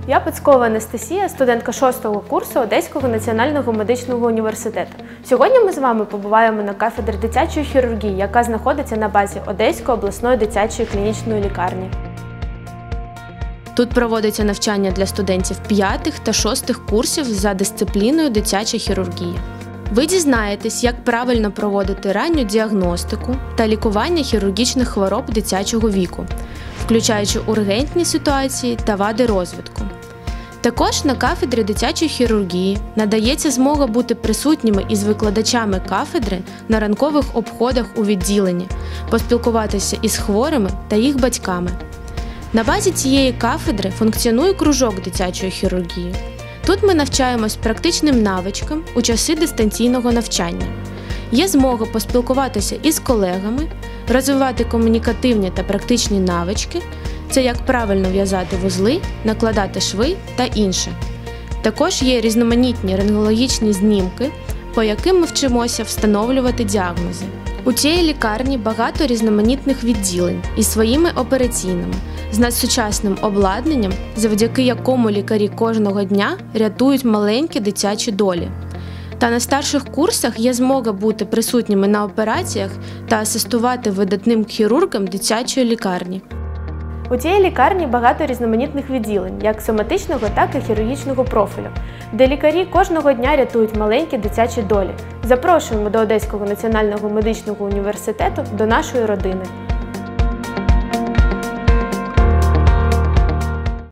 Я Пацькова Анастасія, студентка 6-го курсу Одеського національного медичного університету. Сьогодні ми з вами побуваємо на кафедрі дитячої хірургії, яка знаходиться на базі Одеської обласної дитячої клінічної лікарні. Тут проводиться навчання для студентів 5 та 6 курсів за дисципліною дитяча хірургія. Ви дізнаєтесь, як правильно проводити ранню діагностику та лікування хірургічних хвороб дитячого віку, включаючи ургентні ситуації та вади розвитку. Також на кафедрі дитячої хірургії надається змога бути присутніми із викладачами кафедри на ранкових обходах у відділенні, поспілкуватися із хворими та їх батьками. На базі цієї кафедри функціонує кружок дитячої хірургії. Тут ми навчаємось практичним навичкам у часи дистанційного навчання. Є змога поспілкуватися із колегами, розвивати комунікативні та практичні навички, це як правильно в'язати вузли, накладати шви та інше. Також є різноманітні рентгенологічні знімки, по яким ми вчимося встановлювати діагнози. У цій лікарні багато різноманітних відділень із своїми операційними, з надсучасним обладнанням, завдяки якому лікарі кожного дня рятують маленькі дитячі долі. Та на старших курсах є змога бути присутніми на операціях та асистувати видатним хірургам дитячої лікарні. У цій лікарні багато різноманітних відділень, як соматичного, так і хірургічного профілю, де лікарі кожного дня рятують маленькі дитячі долі. Запрошуємо до Одеського національного медичного університету, до нашої родини.